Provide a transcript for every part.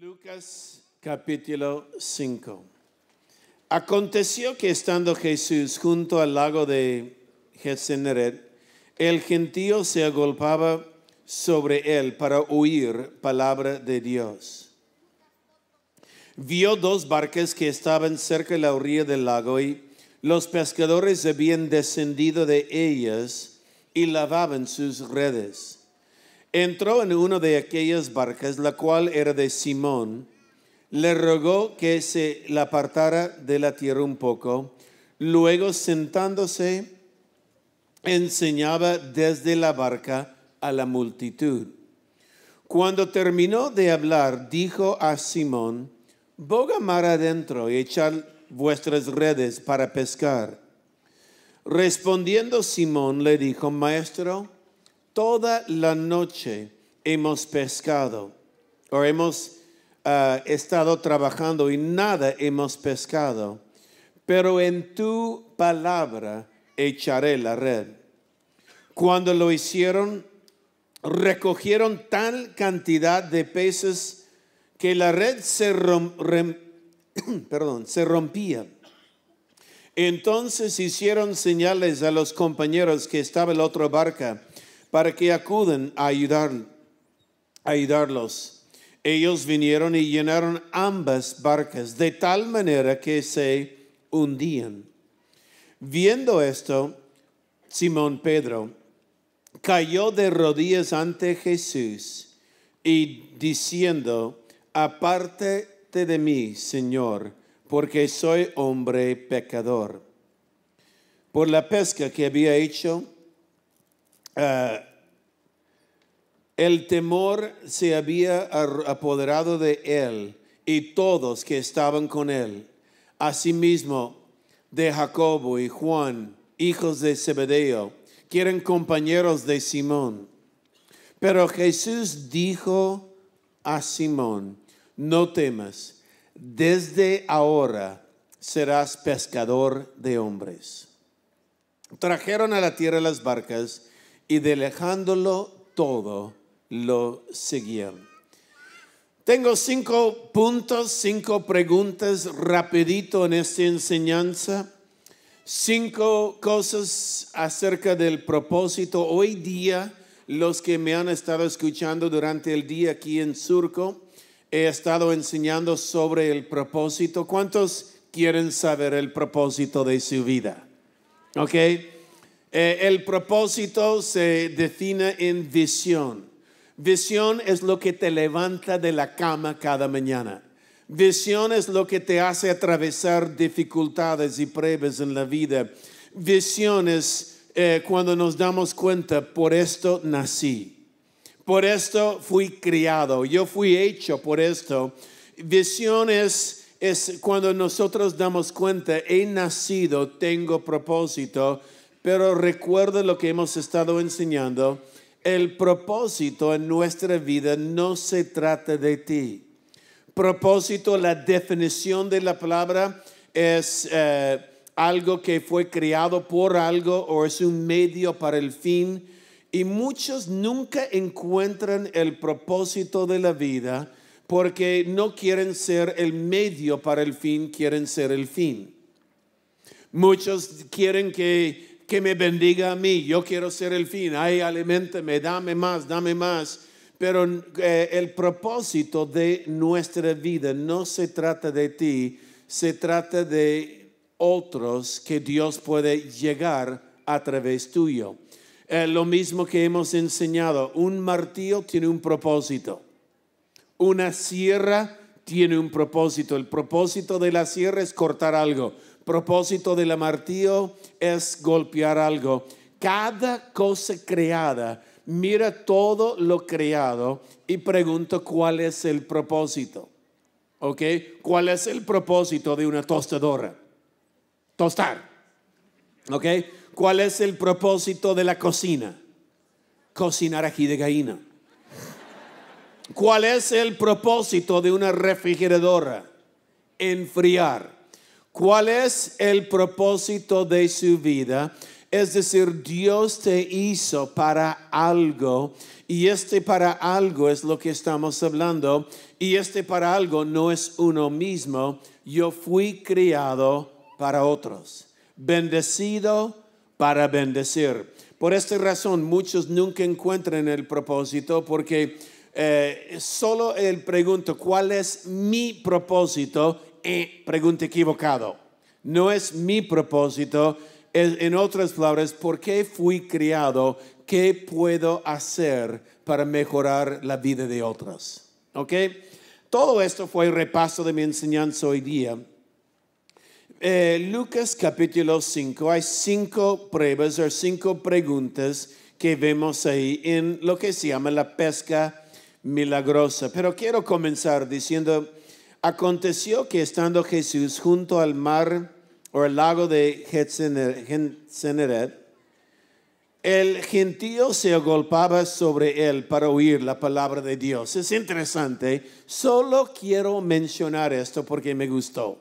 Lucas capítulo 5. Aconteció que estando Jesús junto al lago de Genesaret, el gentío se agolpaba sobre él para oír palabra de Dios. Vio dos barcas que estaban cerca de la orilla del lago y los pescadores habían descendido de ellas y lavaban sus redes. Entró en una de aquellas barcas, la cual era de Simón. Le rogó que se la apartara de la tierra un poco. Luego, sentándose, enseñaba desde la barca a la multitud. Cuando terminó de hablar, dijo a Simón: boga mar adentro y echad vuestras redes para pescar. Respondiendo Simón le dijo: Maestro, toda la noche hemos pescado, o hemos estado trabajando y nada hemos pescado, pero en tu palabra echaré la red. Cuando lo hicieron, recogieron tal cantidad de peces que la red se rompía. Entonces hicieron señales a los compañeros que estaban en la otra barca para que acudan a ayudarlos. Ellos vinieron y llenaron ambas barcas de tal manera que se hundían. Viendo esto, Simón Pedro cayó de rodillas ante Jesús y diciendo: apártate de mí, Señor, porque soy hombre pecador. Por la pesca que había hecho, el temor se había apoderado de él y todos que estaban con él. Asimismo de Jacobo y Juan, hijos de Zebedeo, que eran compañeros de Simón. Pero Jesús dijo a Simón: no temas, desde ahora serás pescador de hombres. Trajeron a la tierra las barcas y dejándolo todo, lo seguían. Tengo 5 puntos, 5 preguntas rapidito en esta enseñanza. 5 cosas acerca del propósito. Hoy día, los que me han estado escuchando durante el día aquí en Surco, he estado enseñando sobre el propósito. ¿Cuántos quieren saber el propósito de su vida? ¿Ok? El propósito se define en visión. Visión es lo que te levanta de la cama cada mañana. Visión es lo que te hace atravesar dificultades y pruebas en la vida. Visión es cuando nos damos cuenta: por esto nací, por esto fui criado, yo fui hecho por esto. Visión es cuando nosotros damos cuenta: he nacido, tengo propósito. Pero recuerda lo que hemos estado enseñando: el propósito en nuestra vida no se trata de ti. Propósito, la definición de la palabra es algo que fue creado por algo o es un medio para el fin. Y muchos nunca encuentran el propósito de la vida porque no quieren ser el medio para el fin, quieren ser el fin. Muchos quieren que me bendiga a mí, yo quiero ser el fin. Ay, aliméntame, dame más, dame más. Pero el propósito de nuestra vida no se trata de ti, se trata de otros que Dios puede llegar a través tuyo. Lo mismo que hemos enseñado: un martillo tiene un propósito, una sierra tiene un propósito. El propósito de la sierra es cortar algo. Propósito del martillo es golpear algo. Cada cosa creada, mira todo lo creado y pregunta: ¿cuál es el propósito? ¿Ok? ¿Cuál es el propósito de una tostadora? Tostar. ¿Ok? ¿Cuál es el propósito de la cocina? Cocinar ají de gallina. ¿Cuál es el propósito de una refrigeradora? Enfriar. ¿Cuál es el propósito de su vida? Es decir, Dios te hizo para algo y este para algo es lo que estamos hablando y este para algo no es uno mismo. Yo fui criado para otros, bendecido para bendecir. Por esta razón muchos nunca encuentran el propósito porque solo él pregunta ¿cuál es mi propósito? Pregunta equivocado. No es mi propósito. En otras palabras, ¿por qué fui criado? ¿Qué puedo hacer para mejorar la vida de otros? ¿Ok? Todo esto fue el repaso de mi enseñanza hoy día. Lucas capítulo 5, hay 5 pruebas o 5 preguntas que vemos ahí en lo que se llama la pesca milagrosa. Pero quiero comenzar diciendo, aconteció que estando Jesús junto al mar o el lago de Gennesaret, el gentío se agolpaba sobre él para oír la palabra de Dios. Es interesante, solo quiero mencionar esto porque me gustó.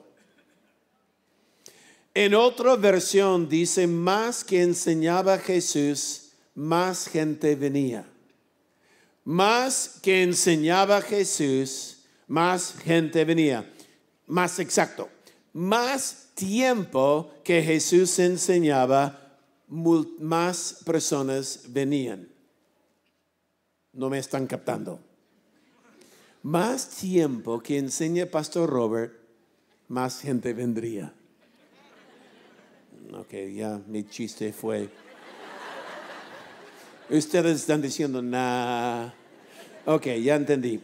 En otra versión dice, más que enseñaba Jesús, más gente venía. Más que enseñaba Jesús, más gente venía. Más exacto, más tiempo que Jesús enseñaba, más personas venían. No me están captando. Más tiempo que enseña Pastor Robert, más gente vendría. Ok, ya mi chiste fue. Ustedes están diciendo, nah. Ok, ya entendí.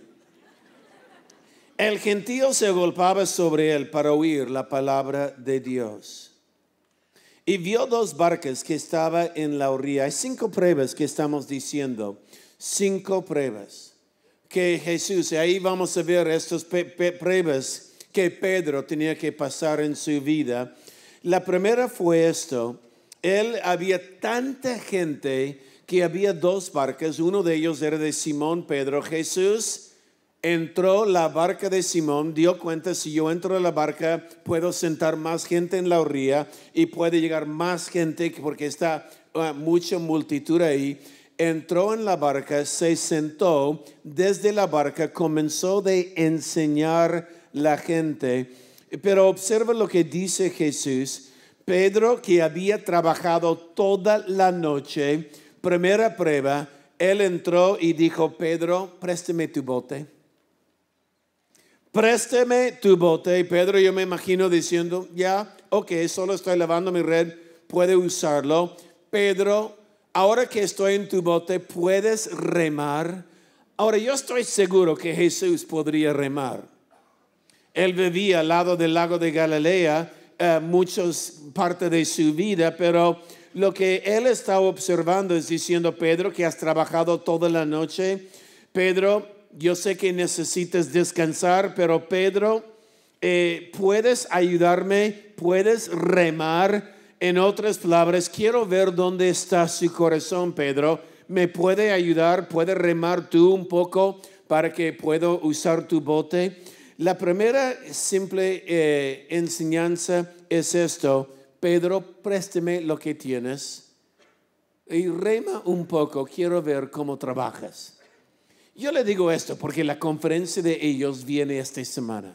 El gentío se agolpaba sobre él para oír la palabra de Dios. Y vio 2 barcas que estaban en la orilla. Hay 5 pruebas que estamos diciendo. 5 pruebas que Jesús, y ahí vamos a ver estas pruebas que Pedro tenía que pasar en su vida. La primera fue esto. Había tanta gente que había 2 barcas. Uno de ellos era de Simón Pedro. Jesús entró la barca de Simón, dio cuenta, si yo entro a la barca, puedo sentar más gente en la orilla y puede llegar más gente porque está mucha multitud ahí. Entró en la barca, se sentó, desde la barca comenzó de enseñar la gente. Pero observa lo que dice Jesús. Pedro, que había trabajado toda la noche, primera prueba, él entró y dijo, Pedro, préstame tu bote. Préstame tu bote. Y Pedro, yo me imagino diciendo, ya, ok, solo estoy lavando mi red, puede usarlo. Pedro, ahora que estoy en tu bote, ¿puedes remar? Ahora, yo estoy seguro que Jesús podría remar. Él vivía al lado del lago de Galilea, parte de su vida, pero lo que él estaba observando es diciendo, Pedro, que has trabajado toda la noche. Pedro, yo sé que necesitas descansar, pero Pedro, ¿puedes ayudarme? ¿Puedes remar? En otras palabras, quiero ver dónde está su corazón, Pedro. ¿Me puede ayudar? ¿Puede remar tú un poco para que pueda usar tu bote? La primera simple enseñanza es esto. Pedro, préstame lo que tienes y rema un poco. Quiero ver cómo trabajas. Yo le digo esto porque la conferencia de ellos viene esta semana.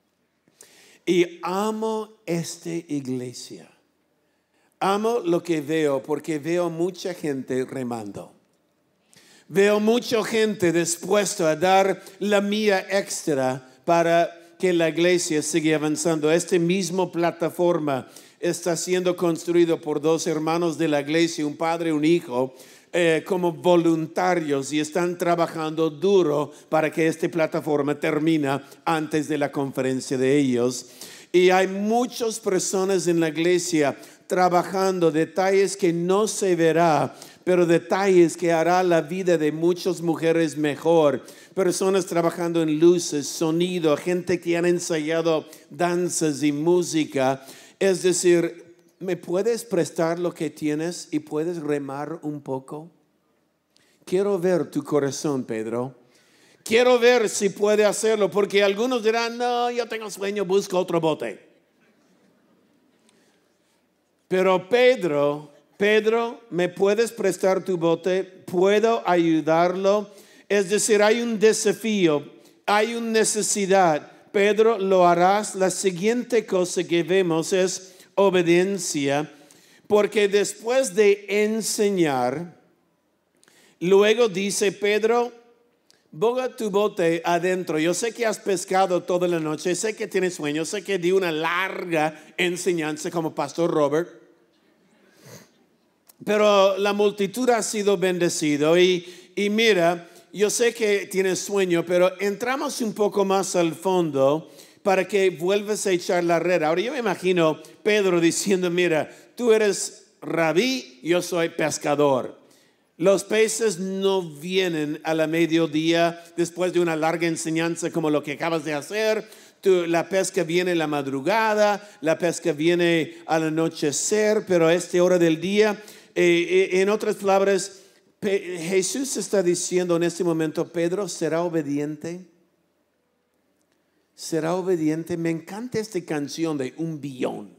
Y amo esta iglesia. Amo lo que veo porque veo mucha gente remando. Veo mucha gente dispuesta a dar la mía extra para que la iglesia siga avanzando. Esta misma plataforma está siendo construido por 2 hermanos de la iglesia, un padre y un hijo, como voluntarios y están trabajando duro para que esta plataforma termine antes de la conferencia de ellos. Y hay muchas personas en la iglesia trabajando detalles que no se verá, pero detalles que hará la vida de muchas mujeres mejor. Personas trabajando en luces, sonido, gente que han ensayado danzas y música. Es decir, ¿me puedes prestar lo que tienes y puedes remar un poco? Quiero ver tu corazón, Pedro. Quiero ver si puede hacerlo, porque algunos dirán, no, yo tengo sueño, busco otro bote. Pero Pedro Pedro, ¿me puedes prestar tu bote? ¿Puedo ayudarlo? Es decir, hay un desafío, hay una necesidad. Pedro, lo harás. La siguiente cosa que vemos es obediencia, porque después de enseñar, luego dice Pedro, boga tu bote adentro. Yo sé que has pescado toda la noche, sé que tienes sueño, sé que di una larga enseñanza como Pastor Robert, pero la multitud ha sido bendecido y mira, yo sé que tienes sueño, pero entramos un poco más al fondo para que vuelvas a echar la red. Ahora yo me imagino Pedro diciendo, mira, tú eres rabí, yo soy pescador. Los peces no vienen a la mediodía después de una larga enseñanza como lo que acabas de hacer. La pesca viene en la madrugada, la pesca viene al anochecer, pero a esta hora del día, en otras palabras, Jesús está diciendo en este momento, Pedro, ¿será obediente? ¿Será obediente? Me encanta esta canción de Un Billón.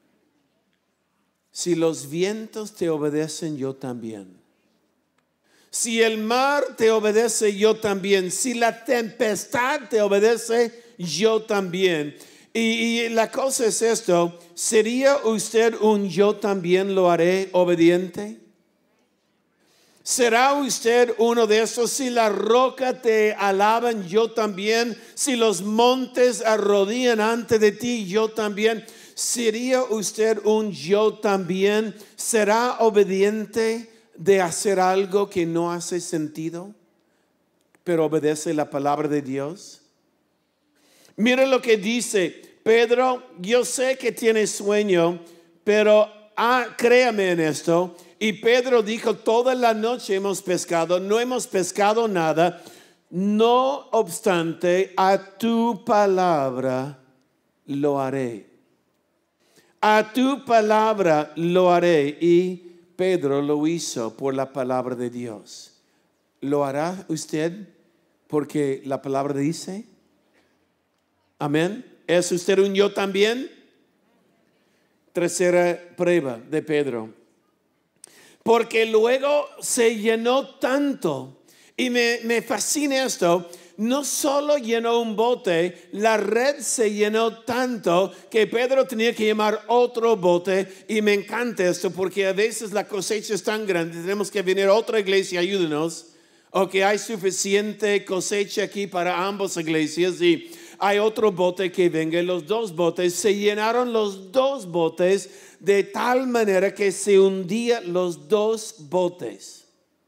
Si los vientos te obedecen, yo también. Si el mar te obedece, yo también. Si la tempestad te obedece, yo también. Y la cosa es esto, ¿sería usted un yo también lo haré obediente? ¿Será usted uno de esos? Si la roca te alaban, yo también. Si los montes arrodillan ante de ti, yo también. ¿Sería usted un yo también? ¿Será obediente de hacer algo que no hace sentido, pero obedece la palabra de Dios? Mira lo que dice Pedro, yo sé que tienes sueño, pero créame en esto. Y Pedro dijo, toda la noche hemos pescado, no hemos pescado nada. No obstante, a tu palabra lo haré. A tu palabra lo haré. Y Pedro lo hizo por la palabra de Dios. ¿Lo hará usted porque la palabra dice? Amén. ¿Es usted un yo también? Tercera prueba de Pedro. Porque luego se llenó tanto, y me fascina esto, no solo llenó un bote, la red se llenó tanto que Pedro tenía que llamar otro bote. Y me encanta esto porque a veces la cosecha es tan grande, tenemos que venir a otra iglesia, ayúdenos, o que hay suficiente cosecha aquí para ambas iglesias y hay otro bote que venga. Los dos botes, se llenaron los dos botes de tal manera que se hundían los dos botes.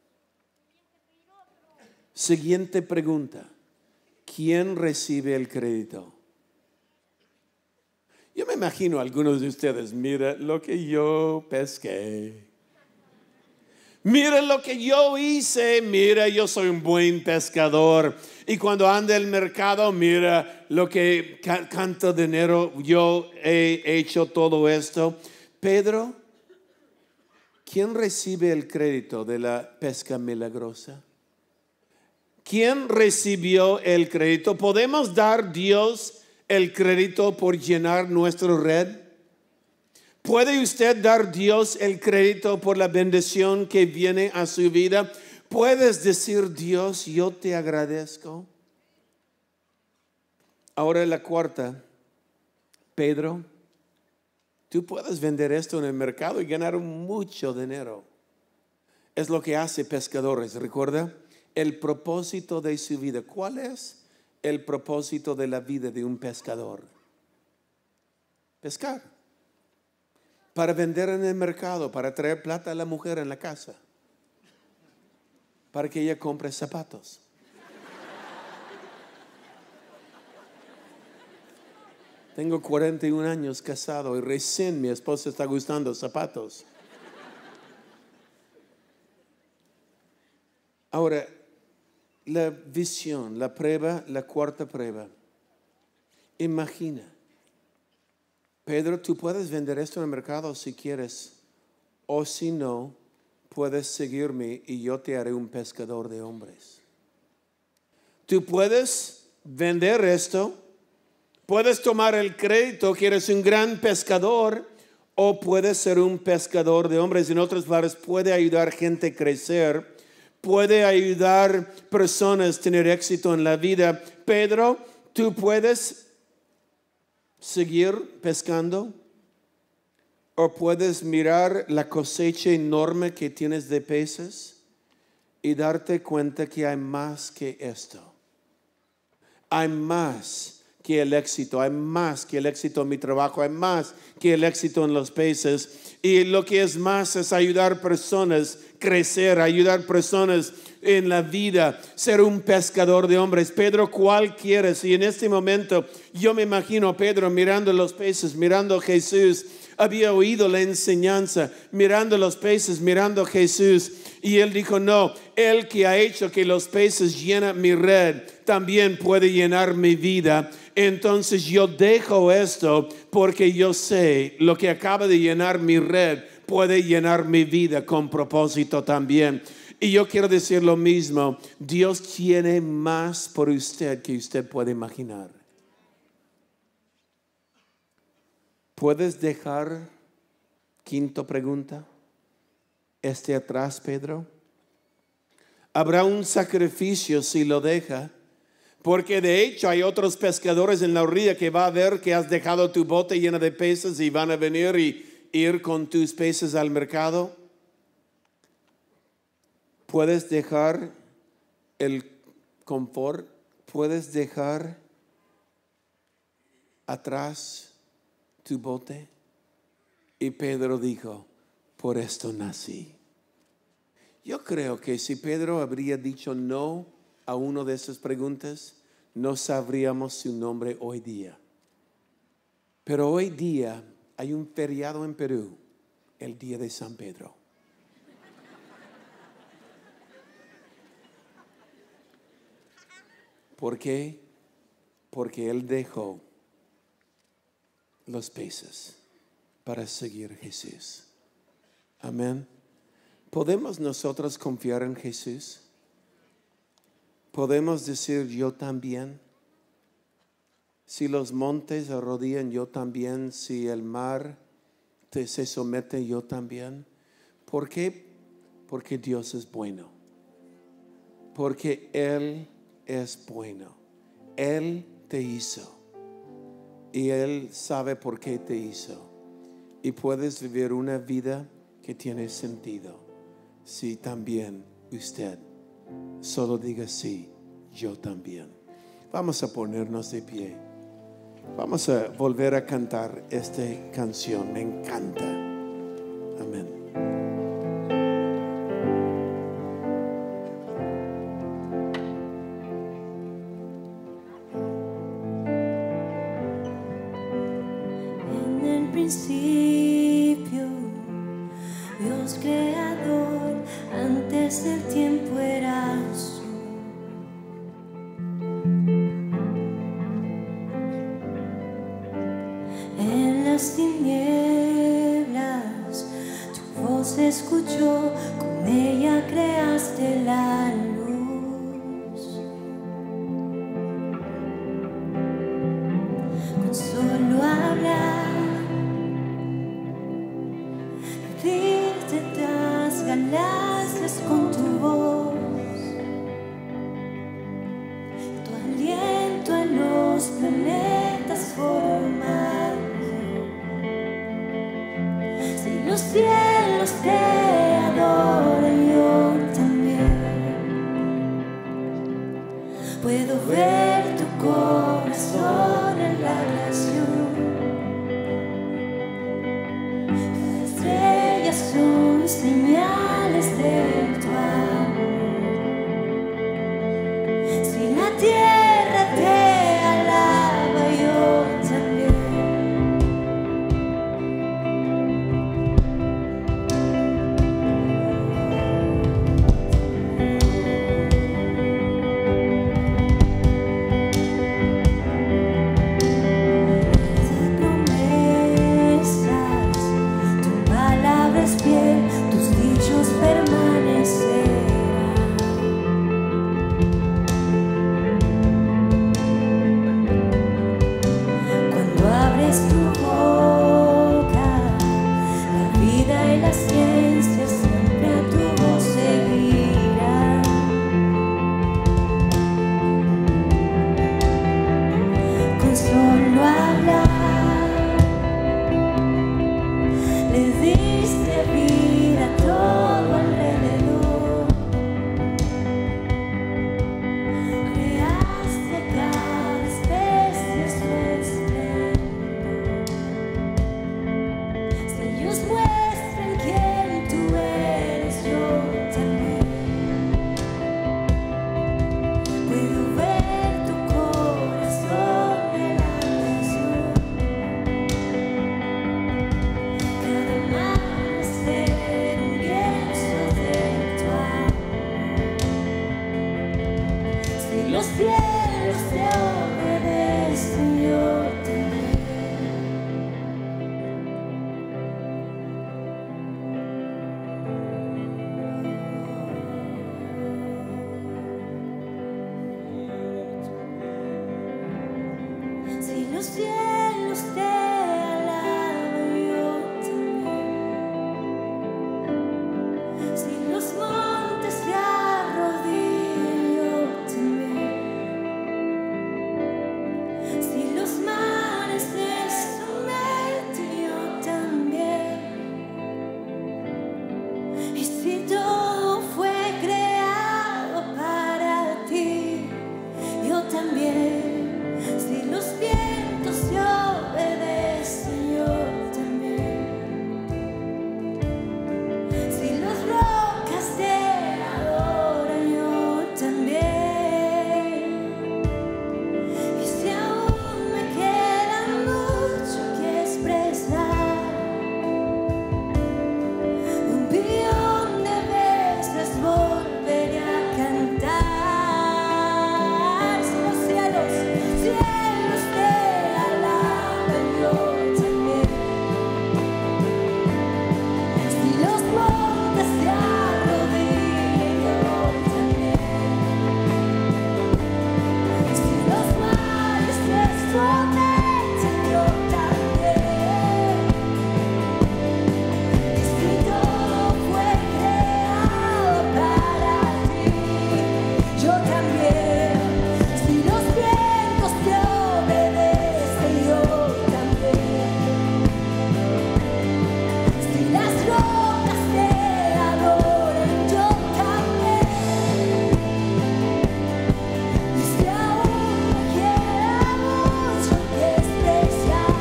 Siguiente pregunta. ¿Quién recibe el crédito? Yo me imagino a algunos de ustedes, mira lo que yo pesqué. Mira lo que yo hice, mira, yo soy un buen pescador. Y cuando anda el mercado, mira lo que canto dinero, yo he hecho todo esto. Pedro, ¿quién recibe el crédito de la pesca milagrosa? ¿Quién recibió el crédito? ¿Podemos dar Dios el crédito por llenar nuestra red? ¿Puede usted dar Dios el crédito por la bendición que viene a su vida? ¿Puedes decir, Dios, yo te agradezco? Ahora la cuarta, Pedro, tú puedes vender esto en el mercado y ganar mucho dinero. Es lo que hace pescadores, ¿recuerda? El propósito de su vida. ¿Cuál es el propósito de la vida de un pescador? Pescar. Para vender en el mercado, para traer plata a la mujer en la casa, para que ella compre zapatos. Tengo 41 años casado y recién mi esposa está gustando zapatos. Ahora, la visión, la prueba, la cuarta prueba. Imagina, Pedro, tú puedes vender esto en el mercado si quieres, o si no, puedes seguirme y yo te haré un pescador de hombres. Tú puedes vender esto, puedes tomar el crédito que eres un gran pescador, o puede ser un pescador de hombres. En otras palabras, puede ayudar gente a crecer, puede ayudar personas a tener éxito en la vida. Pedro, ¿tú puedes seguir pescando? ¿O puedes mirar la cosecha enorme que tienes de peces y darte cuenta que hay más que esto? Hay más que el éxito, hay más que el éxito en mi trabajo, hay más que el éxito en los peces. Y lo que es más es ayudar personas a crecer, ayudar personas en la vida, ser un pescador de hombres. Pedro, ¿cuál quieres? Y en este momento yo me imagino a Pedro mirando los peces, mirando a Jesús. Había oído la enseñanza, mirando los peces, mirando a Jesús. Y él dijo, no, el que ha hecho que los peces llenen mi red, también puede llenar mi vida. Entonces yo dejo esto porque yo sé lo que acaba de llenar mi red puede llenar mi vida con propósito también. Y yo quiero decir lo mismo, Dios tiene más por usted que usted puede imaginar. ¿Puedes dejar, quinta pregunta, atrás, Pedro? Habrá un sacrificio si lo deja, porque de hecho hay otros pescadores en la orilla que va a ver que has dejado tu bote llena de peces y van a venir y ir con tus peces al mercado. Puedes dejar el confort, puedes dejar atrás tu bote. Y Pedro dijo, por esto nací. Yo creo que si Pedro habría dicho no a una de esas preguntas, no sabríamos su nombre hoy día. Pero hoy día hay un feriado en Perú, el día de San Pedro. ¿Por qué? Porque él dejó los peces para seguir a Jesús. Amén. ¿Podemos nosotros confiar en Jesús? ¿Podemos decir yo también? Si los montes se arrodillan, yo también. Si el mar se somete, yo también. ¿Por qué? Porque Dios es bueno. Porque Él es bueno. Él te hizo. Y Él sabe por qué te hizo. Y puedes vivir una vida que tiene sentido. Si también usted solo diga sí, yo también. Vamos a ponernos de pie. Vamos a volver a cantar esta canción. Me encanta. Amén. En el principio, Dios creador, antes del tiempo eras tú. En las tinieblas tu voz se escuchó, con ella creaste la luz. Con solo hablar, pedirte das galaxias con tu voz, tu aliento en los planetas formar. Si los cielos te adoran, yo también puedo ver tu corazón en la creación. Cada estrella son señales de tu amor. Si la tierra te alaba, yo también. Si los cielos te alaban, yo también. Si los montes te arrodillan, yo también. Si los mares te someten, yo también. Y si todo fue creado para ti, yo también. Si los vientos te obedecen, yo también. Si las rocas te adoran, yo también. Y si aún me queda mucho que expresar, un billón de veces volveré a cantar. Si los cielos te alaban, yo también. Si los montes te arrodillan, yo también. Si los mares te someten, yo también. Y si todo fue creado para ti, yo también. Si los vientos te obedecen, yo también. Si las rocas te adoran, yo también. Y si aún me queda mucho que expresar,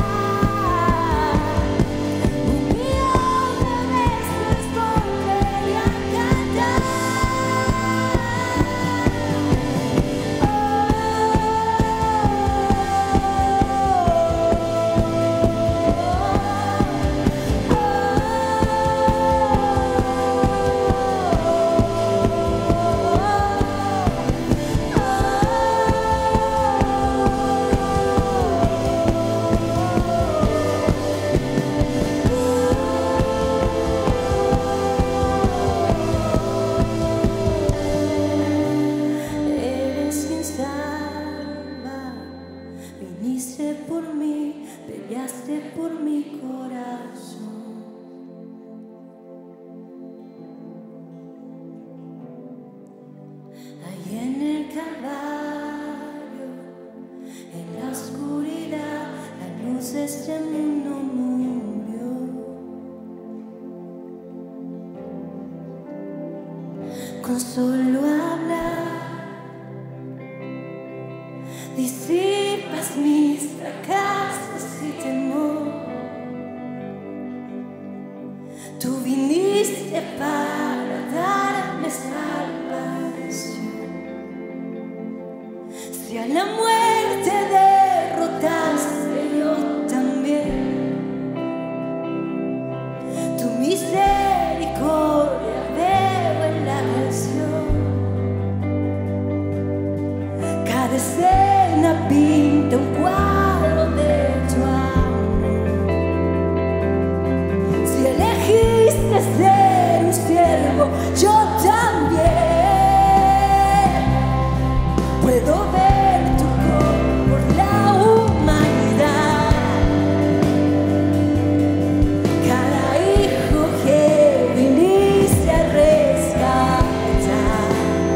un millón de veces volveré a cantar. Eres quien salva, viniste por mí, peleaste por mi corazón. Ahí en el Calvario, en la oscuridad, la luz de este mundo murió. Con solo hablar disipas mis fracasos y temor. Tú viniste para darme salvación. Si a la muerte derrotaste, yo también. Tu misericordia veo en la canción. Cada escena pinta un cuadro de tu amor. Si elegiste ser un siervo, yo también. Puedo ver tu cor por la humanidad. Cada hijo que viniste a rescatar.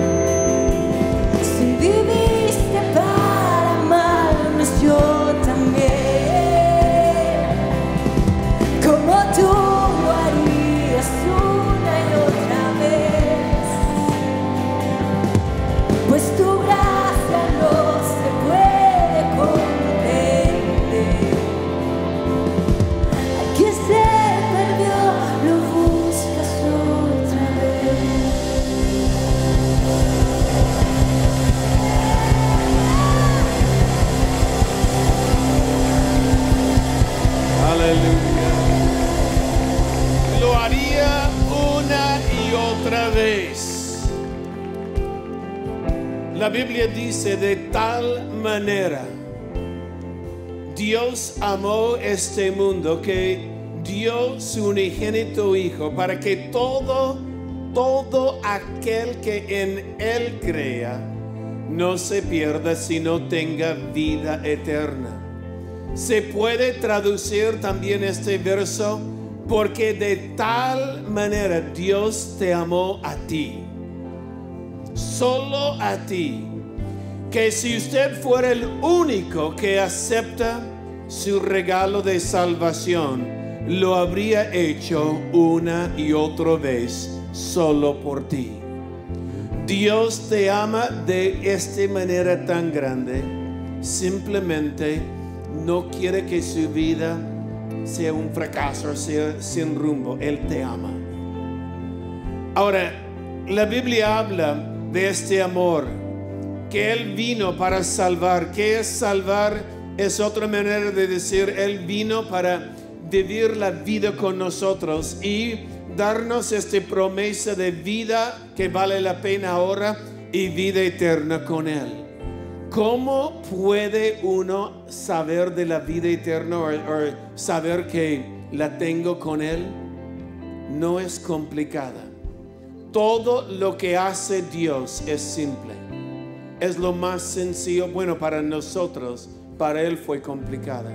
Si viviste para amarnos, yo también. Como tú lo harías una y otra vez. Pues tu gracia no se puede comprender. Al que se perdió, lo buscas otra vez. Aleluya. Lo haría una y otra vez. La Biblia dice: de tal manera Dios amó este mundo que dio su unigénito Hijo para que todo aquel que en Él crea no se pierda, sino tenga vida eterna. Se puede traducir también este verso, porque de tal manera Dios te amó a ti, solo a ti, que si usted fuera el único que acepta su regalo de salvación, lo habría hecho una y otra vez solo por ti. Dios te ama de esta manera tan grande. Simplemente no quiere que su vida sea un fracaso, sea sin rumbo. Él te ama. Ahora, la Biblia habla de este amor, que Él vino para salvar. ¿Qué es salvar? Es otra manera de decir, Él vino para vivir la vida con nosotros y darnos esta promesa de vida que vale la pena ahora y vida eterna con Él. ¿Cómo puede uno saber de la vida eterna o saber que la tengo con Él? No es complicada. Todo lo que hace Dios es simple. Es lo más sencillo. Bueno, para nosotros, para Él fue complicada.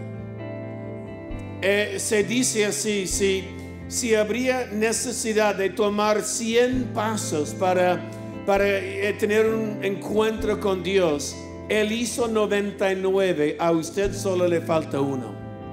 Se dice así, si habría necesidad de tomar 100 pasos para tener un encuentro con Dios, Él hizo 99, a usted solo le falta uno.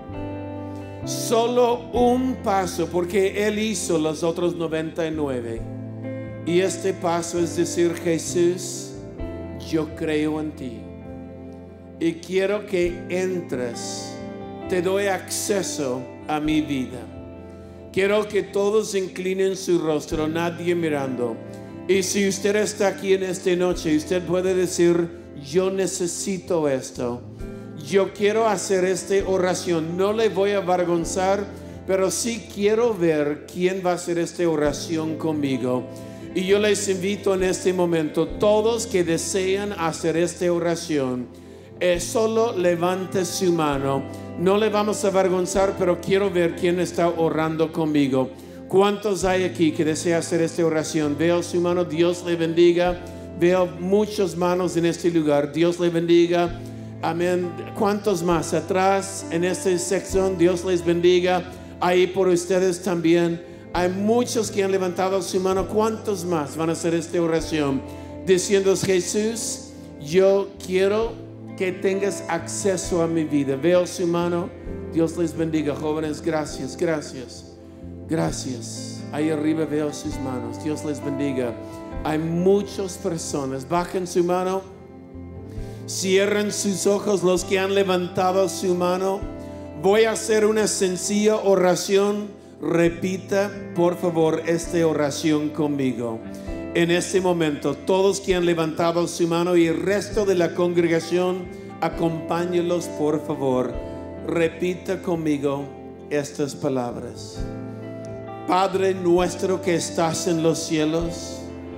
Solo un paso, porque Él hizo los otros 99. Y este paso es decir, Jesús, yo creo en ti y quiero que entres. Te doy acceso a mi vida. Quiero que todos inclinen su rostro, nadie mirando. Y si usted está aquí en esta noche, usted puede decir, yo necesito esto. Yo quiero hacer esta oración. No le voy a avergonzar, pero sí quiero ver quién va a hacer esta oración conmigo. Y yo les invito en este momento, todos que desean hacer esta oración, solo levante su mano. No le vamos a avergonzar, pero quiero ver quién está orando conmigo. ¿Cuántos hay aquí que desean hacer esta oración? Veo su mano, Dios le bendiga. Veo muchas manos en este lugar, Dios le bendiga. Amén. ¿Cuántos más atrás en esta sección? Dios les bendiga. Ahí por ustedes también. Hay muchos que han levantado su mano. ¿Cuántos más van a hacer esta oración? Diciendo, Jesús, yo quiero que tengas acceso a mi vida. Veo su mano. Dios les bendiga, jóvenes. Gracias, gracias, gracias. Ahí arriba veo sus manos. Dios les bendiga. Hay muchas personas. Bajen su mano. Cierren sus ojos los que han levantado su mano. Voy a hacer una sencilla oración. Repita, por favor, esta oración conmigo. En este momento, todos que han levantado su mano y el resto de la congregación, acompáñelos, por favor. Repita conmigo estas palabras. Padre nuestro que estás en los cielos,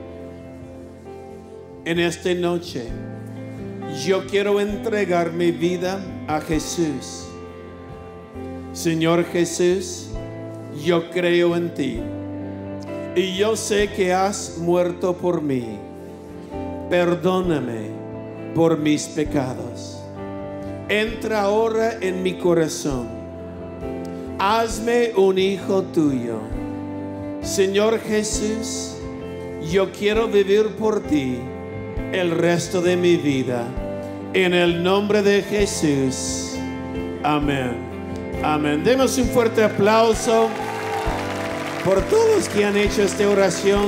en esta noche, yo quiero entregar mi vida a Jesús. Señor Jesús, yo creo en ti. Y yo sé que has muerto por mí. Perdóname por mis pecados. Entra ahora en mi corazón. Hazme un hijo tuyo. Señor Jesús, yo quiero vivir por ti el resto de mi vida. En el nombre de Jesús. Amén. Amén. Demos un fuerte aplauso por todos que han hecho esta oración.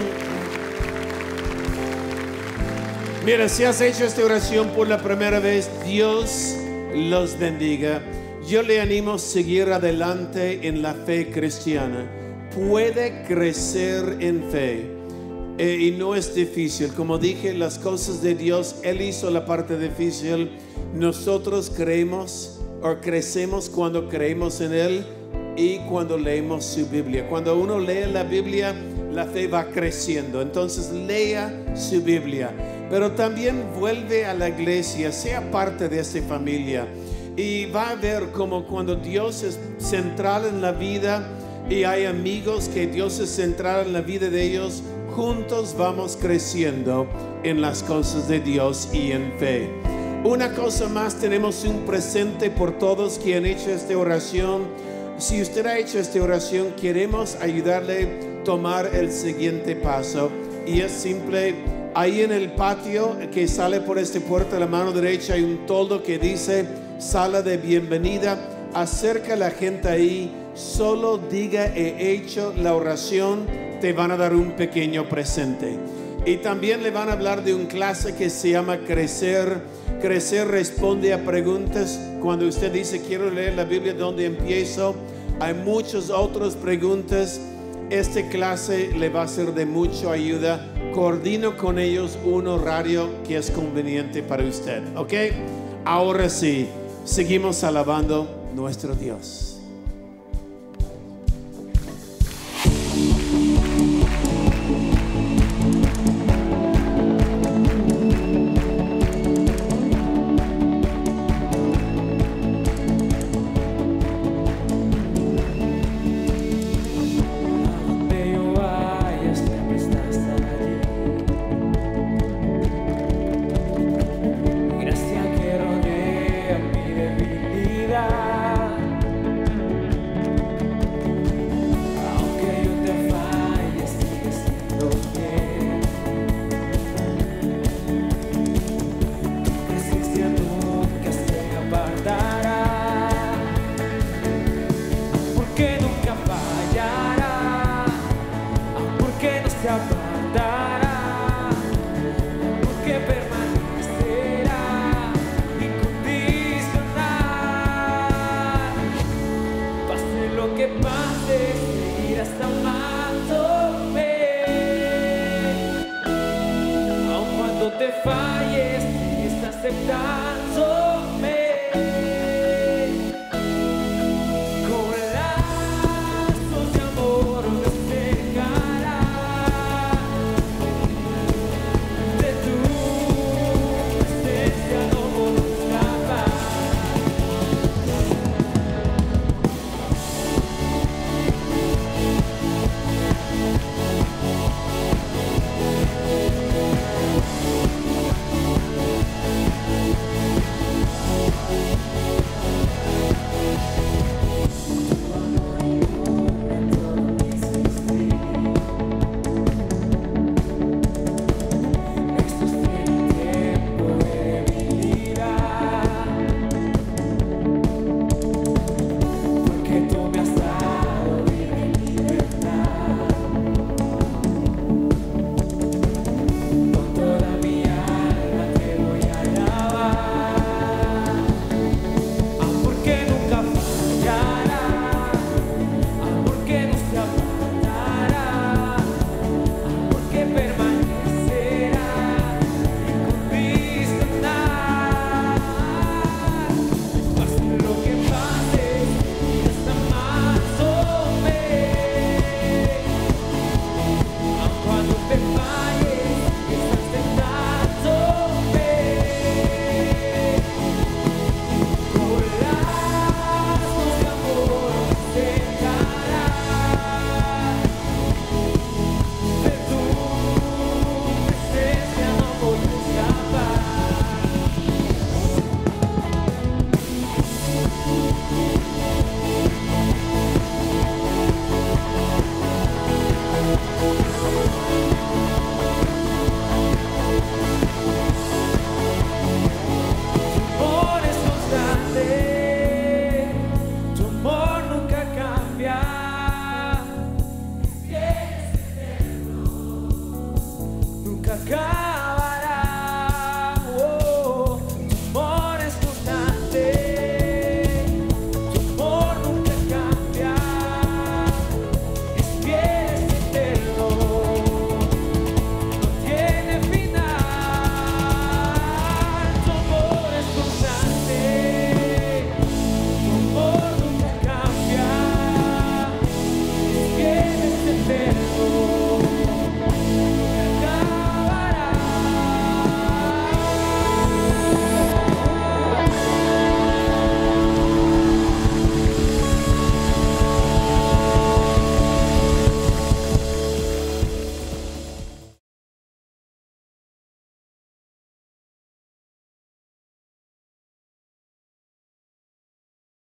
Mira, si has hecho esta oración por la primera vez, Dios los bendiga. Yo le animo a seguir adelante en la fe cristiana. Puede crecer en fe. Y no es difícil. Como dije, las cosas de Dios, Él hizo la parte difícil. Nosotros creemos o crecemos cuando creemos en Él y cuando leemos su Biblia. Cuando uno lee la Biblia, la fe va creciendo. Entonces lea su Biblia, pero también vuelve a la iglesia, sea parte de esta familia, y va a ver como cuando Dios es central en la vida y hay amigos que Dios es central en la vida de ellos, juntos vamos creciendo en las cosas de Dios y en fe. Una cosa más, tenemos un presente por todos que han hecho esta oración. Si usted ha hecho esta oración, queremos ayudarle a tomar el siguiente paso. Y es simple, ahí en el patio que sale por esta puerta a la mano derecha hay un toldo que dice sala de bienvenida. Acerca a la gente ahí, solo diga he hecho la oración, te van a dar un pequeño presente. Y también le van a hablar de una clase que se llama Crecer. Crecer responde a preguntas. Cuando usted dice quiero leer la Biblia, ¿dónde empiezo? Hay muchas otras preguntas. Esta clase le va a ser de mucha ayuda. Coordino con ellos un horario que es conveniente para usted, ¿ok? Ahora sí, seguimos alabando nuestro Dios.